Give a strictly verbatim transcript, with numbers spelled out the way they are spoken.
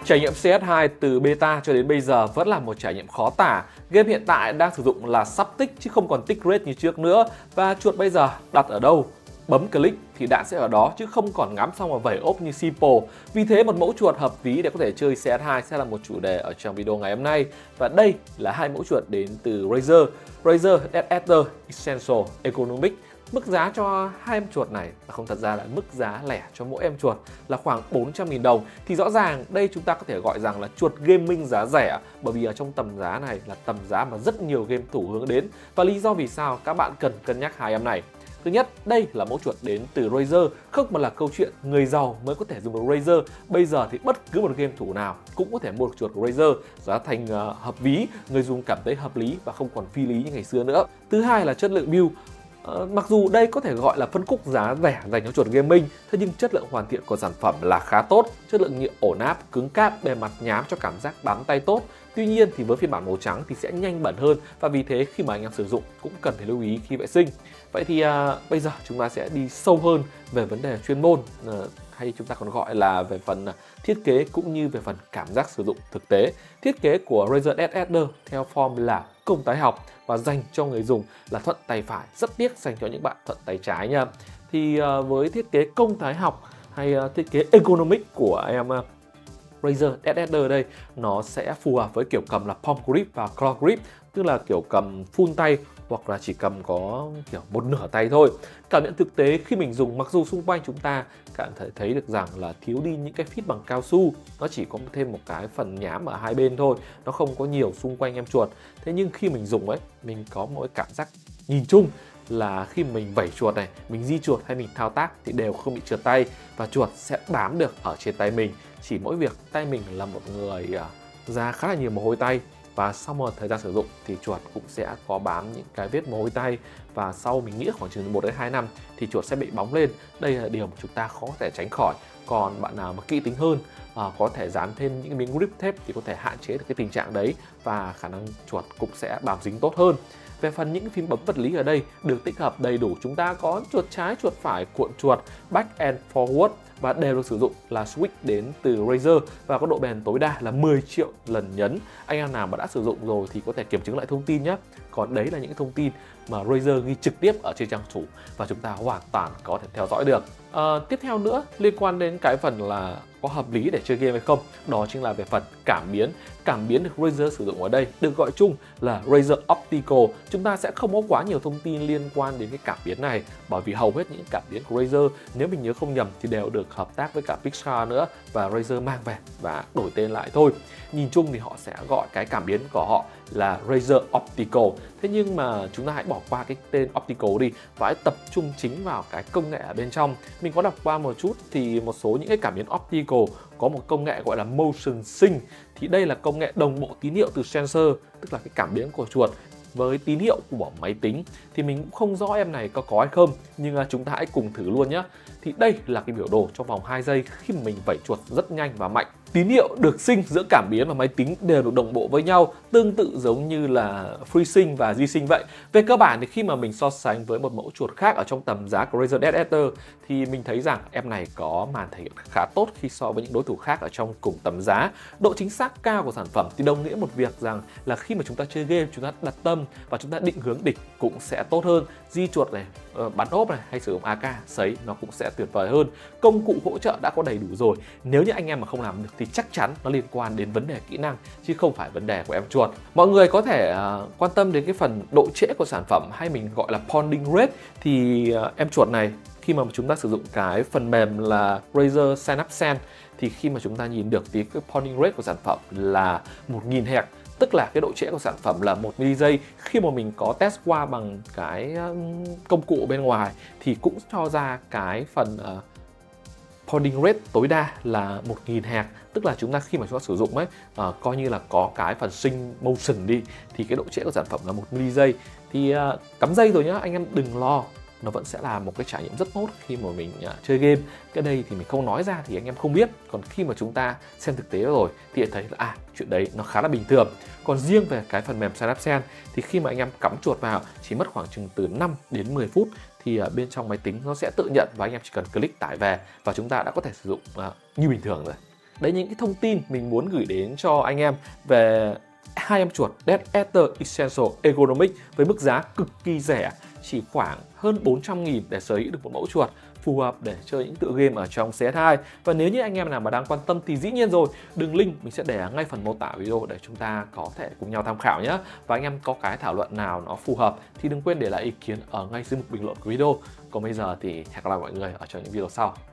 Trải nghiệm xê ét hai từ beta cho đến bây giờ vẫn là một trải nghiệm khó tả. Game hiện tại đang sử dụng là sắp tích chứ không còn tích rate như trước nữa. Và chuột bây giờ đặt ở đâu? Bấm click thì đạn sẽ ở đó chứ không còn ngắm xong và vẩy ốp như Simple. Vì thế một mẫu chuột hợp lý để có thể chơi xê ét hai sẽ là một chủ đề ở trong video ngày hôm nay. Và đây là hai mẫu chuột đến từ Razer. Razer đê ét ét Essential Economic. Mức giá cho hai em chuột này không, thật ra là mức giá lẻ cho mỗi em chuột là khoảng bốn trăm nghìn đồng. Thì rõ ràng đây chúng ta có thể gọi rằng là chuột gaming giá rẻ, bởi vì ở trong tầm giá này là tầm giá mà rất nhiều game thủ hướng đến. Và lý do vì sao các bạn cần cân nhắc hai em này. Thứ nhất, đây là mẫu chuột đến từ Razer, không mà là câu chuyện người giàu mới có thể dùng được Razer. Bây giờ thì bất cứ một game thủ nào cũng có thể mua được chuột của Razer, giá thành uh, hợp lý, người dùng cảm thấy hợp lý và không còn phi lý như ngày xưa nữa. Thứ hai là chất lượng build. Uh, mặc dù đây có thể gọi là phân khúc giá rẻ dành cho chuột gaming, thế nhưng chất lượng hoàn thiện của sản phẩm là khá tốt. Chất lượng nhựa ổn áp, cứng cáp, bề mặt nhám cho cảm giác bám tay tốt. Tuy nhiên thì với phiên bản màu trắng thì sẽ nhanh bẩn hơn, và vì thế khi mà anh em sử dụng cũng cần phải lưu ý khi vệ sinh. Vậy thì uh, bây giờ chúng ta sẽ đi sâu hơn về vấn đề chuyên môn, uh, hay chúng ta còn gọi là về phần uh, thiết kế cũng như về phần cảm giác sử dụng thực tế. Thiết kế của Razer đê ét ét theo form là công tái học và dành cho người dùng là thuận tay phải, rất tiếc dành cho những bạn thuận tay trái nha. Thì uh, với thiết kế công tái học hay uh, thiết kế economic của em uh, Razer đê ét ét đây, nó sẽ phù hợp với kiểu cầm là palm grip và claw grip, tức là kiểu cầm full tay hoặc là chỉ cầm có kiểu một nửa tay thôi. Cảm nhận thực tế khi mình dùng, mặc dù xung quanh chúng ta cảm thấy thấy được rằng là thiếu đi những cái feed bằng cao su, nó chỉ có thêm một cái phần nhám ở hai bên thôi, nó không có nhiều xung quanh em chuột. Thế nhưng khi mình dùng ấy, mình có một cái cảm giác nhìn chung là khi mình vẩy chuột này, mình di chuột hay mình thao tác thì đều không bị trượt tay, và chuột sẽ bám được ở trên tay mình. Chỉ mỗi việc tay mình là một người ra khá là nhiều mồ hôi tay, và sau một thời gian sử dụng thì chuột cũng sẽ có bám những cái vết mồ hôi tay, và sau mình nghĩ khoảng chừng một đến hai năm thì chuột sẽ bị bóng lên. Đây là điều mà chúng ta khó có thể tránh khỏi. Còn bạn nào mà kỹ tính hơn, à, có thể dán thêm những miếng grip tape thì có thể hạn chế được cái tình trạng đấy, và khả năng chuột cũng sẽ bám dính tốt hơn. Về phần những phím bấm vật lý ở đây được tích hợp đầy đủ, chúng ta có chuột trái, chuột phải, cuộn chuột, back and forward, và đều được sử dụng là switch đến từ Razer và có độ bền tối đa là mười triệu lần nhấn. Anh em nào mà đã sử dụng rồi thì có thể kiểm chứng lại thông tin nhé. Còn đấy là những thông tin mà Razer ghi trực tiếp ở trên trang chủ và chúng ta hoàn toàn có thể theo dõi được. À, tiếp theo nữa liên quan đến cái phần là có hợp lý để chơi game hay không, đó chính là về phần cảm biến. Cảm biến được Razer sử dụng ở đây được gọi chung là Razer Optical. Chúng ta sẽ không có quá nhiều thông tin liên quan đến cái cảm biến này, bởi vì hầu hết những cảm biến của Razer, nếu mình nhớ không nhầm thì đều được hợp tác với cả Pixar nữa, và Razer mang về và đổi tên lại thôi. Nhìn chung thì họ sẽ gọi cái cảm biến của họ là Razer Optical. Thế nhưng mà chúng ta hãy bỏ qua cái tên Optical đi và hãy tập trung chính vào cái công nghệ ở bên trong. Mình có đọc qua một chút thì một số những cái cảm biến Optical có một công nghệ gọi là Motion Sync. Thì đây là công nghệ đồng bộ tín hiệu từ sensor, tức là cái cảm biến của chuột với tín hiệu của máy tính. Thì mình cũng không rõ em này có có hay không, nhưng chúng ta hãy cùng thử luôn nhé. Thì đây là cái biểu đồ trong vòng hai giây khi mà mình vẩy chuột rất nhanh và mạnh. Tín hiệu được sync giữa cảm biến và máy tính đều được đồng bộ với nhau, tương tự giống như là FreeSync và G-Sync vậy. Về cơ bản thì khi mà mình so sánh với một mẫu chuột khác ở trong tầm giá của Razer đê ét ét thì mình thấy rằng em này có màn thể hiện khá tốt khi so với những đối thủ khác ở trong cùng tầm giá. Độ chính xác cao của sản phẩm thì đồng nghĩa một việc rằng là khi mà chúng ta chơi game, chúng ta đặt tâm và chúng ta định hướng địch cũng sẽ tốt hơn. Di chuột này, bắn ốp này hay sử dụng a ca, sấy nó cũng sẽ tuyệt vời hơn. Công cụ hỗ trợ đã có đầy đủ rồi. Nếu như anh em mà không làm được thì chắc chắn nó liên quan đến vấn đề kỹ năng chứ không phải vấn đề của em chuột. Mọi người có thể uh, quan tâm đến cái phần độ trễ của sản phẩm, hay mình gọi là ponding rate. Thì uh, em chuột này khi mà chúng ta sử dụng cái phần mềm là Razer Synapse Sense thì khi mà chúng ta nhìn được thì cái ponding rate của sản phẩm là một nghìn héc, tức là cái độ trễ của sản phẩm là một mi-li-giây. Khi mà mình có test qua bằng cái um, công cụ bên ngoài thì cũng cho ra cái phần uh, ponding rate tối đa là một nghìn héc, tức là chúng ta khi mà chúng ta sử dụng ấy, uh, coi như là có cái phần sync motion đi thì cái độ trễ của sản phẩm là một mi-li-giây. Thì uh, cắm dây rồi nhá, anh em đừng lo, nó vẫn sẽ là một cái trải nghiệm rất tốt khi mà mình uh, chơi game. Cái đây thì mình không nói ra thì anh em không biết, còn khi mà chúng ta xem thực tế rồi thì thấy là à, chuyện đấy nó khá là bình thường. Còn riêng về cái phần mềm Synapse Sense thì khi mà anh em cắm chuột vào chỉ mất khoảng chừng từ năm đến mười phút thì ở bên trong máy tính nó sẽ tự nhận và anh em chỉ cần click tải về và chúng ta đã có thể sử dụng uh, như bình thường rồi. Đấy, những cái thông tin mình muốn gửi đến cho anh em về hai em chuột Death Eater Essential Ergonomic với mức giá cực kỳ rẻ, chỉ khoảng hơn bốn trăm nghìn để sở hữu được một mẫu chuột phù hợp để chơi những tựa game ở trong xê ét hai. Và nếu như anh em nào mà đang quan tâm thì dĩ nhiên rồi, đường link mình sẽ để ngay phần mô tả video để chúng ta có thể cùng nhau tham khảo nhé. Và anh em có cái thảo luận nào nó phù hợp thì đừng quên để lại ý kiến ở ngay dưới mục bình luận của video. Còn bây giờ thì hẹn gặp lại mọi người ở trong những video sau.